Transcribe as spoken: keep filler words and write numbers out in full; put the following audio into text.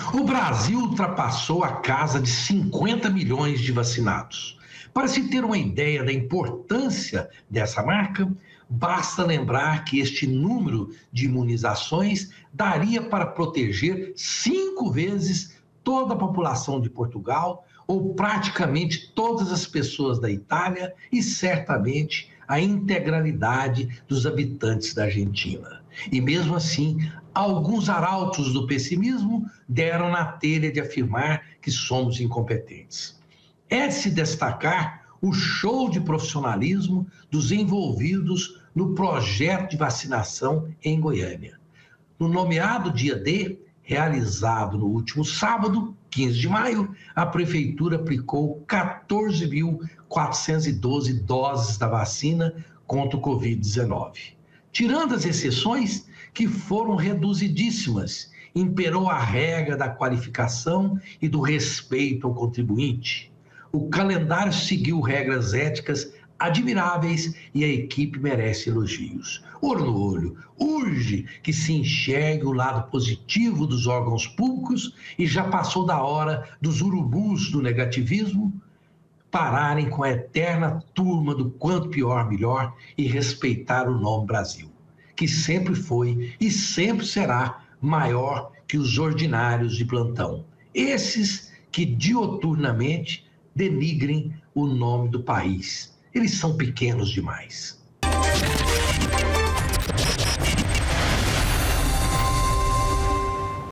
O Brasil ultrapassou a casa de cinquenta milhões de vacinados. Para se ter uma ideia da importância dessa marca, basta lembrar que este número de imunizações daria para proteger cinco vezes toda a população de Portugal, ou praticamente todas as pessoas da Itália e certamente a integralidade dos habitantes da Argentina. E mesmo assim, alguns arautos do pessimismo deram na telha de afirmar que somos incompetentes. É de se destacar o show de profissionalismo dos envolvidos no projeto de vacinação em Goiânia. No nomeado dia D, realizado no último sábado, quinze de maio, a Prefeitura aplicou quatorze mil quatrocentas e doze doses da vacina contra o covid dezenove. Tirando as exceções, que foram reduzidíssimas, imperou a regra da qualificação e do respeito ao contribuinte. O calendário seguiu regras éticas admiráveis e a equipe merece elogios. Olho no olho, urge que se enxergue o lado positivo dos órgãos públicos e já passou da hora dos urubus do negativismo pararem com a eterna turma do quanto pior, melhor e respeitar o nome Brasil, que sempre foi e sempre será maior que os ordinários de plantão. Esses que dioturnamente denigrem o nome do país. Eles são pequenos demais.